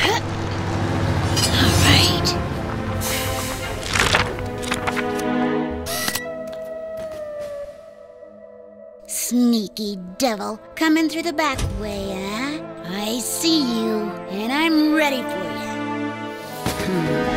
All right. Sneaky devil, coming through the back way, huh? I see you, and I'm ready for you.